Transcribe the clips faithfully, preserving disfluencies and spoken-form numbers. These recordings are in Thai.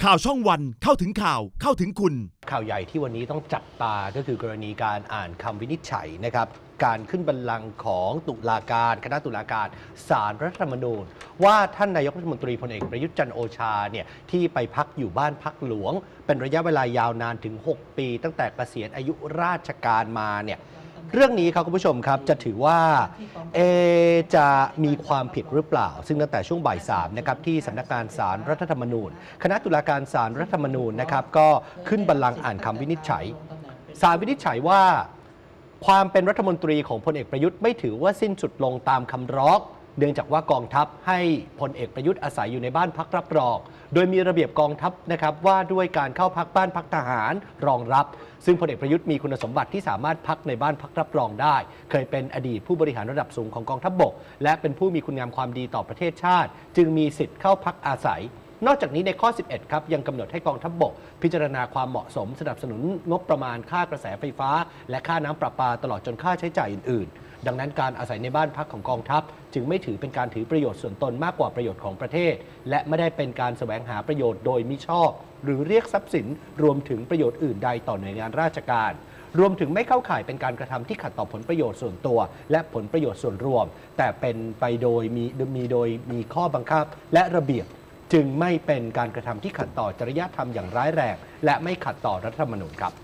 ข่าวช่องวันเข้าถึงข่าวเข้าถึงคุณข่าวใหญ่ที่วันนี้ต้องจับตาก็คือกรณีการอ่านคำวินิจฉัยนะครับการขึ้นบัลลังก์ของตุลาการคณะตุลาการศาลรัฐธรรมนูญว่าท่านนายกรัฐมนตรีพลเอกประยุทธ์จันทร์โอชาเนี่ยที่ไปพักอยู่บ้านพักหลวงเป็นระยะเวลายาวนานถึงหกปีตั้งแต่เกษียณอายุราชการมาเนี่ยเรื่องนี้ครับคุณผู้ชมครับจะถือว่าเอจะมีความผิดหรือเปล่าซึ่งตั้งแต่ช่วงบ่ายสามนะครับที่สำนักงานศาลรัฐธรรมนูญคณะตุลาการศาลรัฐธรรมนูญนะครับก็ขึ้นบัลลังก์อ่านคำวินิจฉัยศาลวินิจฉัยว่าความเป็นรัฐมนตรีของพลเอกประยุทธ์ไม่ถือว่าสิ้นสุดลงตามคำร้องเนื่องจากว่ากองทัพให้พลเอกประยุทธ์อาศัยอยู่ในบ้านพักรับรองโดยมีระเบียบกองทัพนะครับว่าด้วยการเข้าพักบ้านพักทหารรองรับซึ่งพลเอกประยุทธ์มีคุณสมบัติที่สามารถพักในบ้านพักรับรองได้เคยเป็นอดีตผู้บริหารระดับสูงของกองทัพบกและเป็นผู้มีคุณงามความดีต่อประเทศชาติจึงมีสิทธิ์เข้าพักอาศัยนอกจากนี้ในข้อสิบเอ็ดครับยังกำหนดให้กองทัพบกพิจารณาความเหมาะสมสนับสนุนงบประมาณค่ากระแสไฟฟ้าและค่าน้ำประปาตลอดจนค่าใช้จ่ายอื่นๆดังนั้นการอาศัยในบ้านพักของกองทัพจึงไม่ถือเป็นการถือประโยชน์ส่วนตนมากกว่าประโยชน์ของประเทศและไม่ได้เป็นการแสวงหาประโยชน์โดยมิชอบหรือเรียกทรัพย์สินรวมถึงประโยชน์อื่นใดต่อหน่วยงานราชการรวมถึงไม่เข้าข่ายเป็นการกระทำที่ขัดต่อผลประโยชน์ส่วนตัวและผลประโยชน์ส่วนรวมแต่เป็นไปโดยมีมีโดยมีข้อบังคับและระเบียบจึงไม่เป็นการกระทำที่ขัดต่อจริยธรรมอย่างร้ายแรงและไม่ขัดต่อรัฐธรรมนูญครับ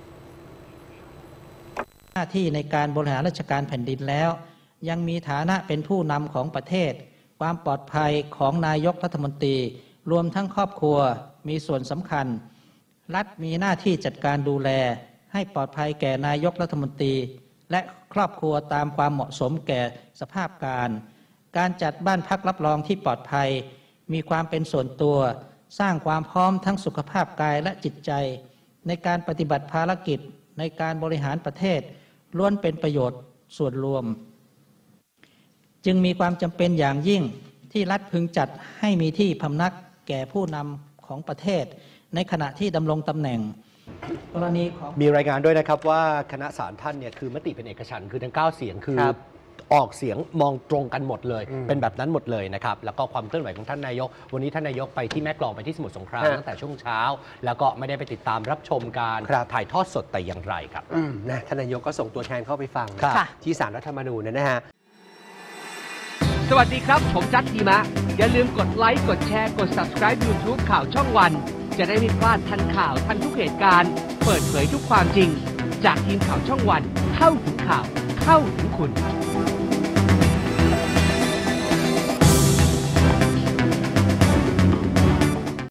หน้าที่ในการบริหารราชการแผ่นดินแล้วยังมีฐานะเป็นผู้นำของประเทศความปลอดภัยของนายกรัฐมนตรีรวมทั้งครอบครัวมีส่วนสำคัญรัฐมีหน้าที่จัดการดูแลให้ปลอดภัยแก่นายกรัฐมนตรีและครอบครัวตามความเหมาะสมแก่สภาพการการจัดบ้านพักรับรองที่ปลอดภัยมีความเป็นส่วนตัวสร้างความพร้อมทั้งสุขภาพกายและจิตใจในการปฏิบัติภารกิจในการบริหารประเทศล้วนเป็นประโยชน์ส่วนรวมจึงมีความจำเป็นอย่างยิ่งที่รัฐพึงจัดให้มีที่พำนักแก่ผู้นำของประเทศในขณะที่ดำรงตำแหน่งกรณีของมีรายงานด้วยนะครับว่าคณะศาลท่านเนี่ยคือมติเป็นเอกฉันท์คือทั้งเก้าเสียงคือออกเสียงมองตรงกันหมดเลยเป็นแบบนั้นหมดเลยนะครับแล้วก็ความเคลื่อนไหวของท่านนายกวันนี้ท่านนายกไปที่แม่กลองไปที่สมุทรสงครามตั้งแต่ช่วงเช้าแล้วก็ไม่ได้ไปติดตามรับชมการถ่ายทอดสดแต่อย่างไรครับนะท่านนายกก็ส่งตัวแทนเข้าไปฟังที่ศาลรัฐธรรมนูญนะฮะสวัสดีครับผมจัดทีมะอย่าลืมกดไลค์กดแชร์กด ซับสไครบ์ ยูทูบ ข่าวช่องวันจะได้ไม่พลาดทันข่าวทันทุกเหตุการณ์เปิดเผยทุกความจริงจากทีมข่าวช่องวันเข้าถึงข่าวเข้าถึงคุณ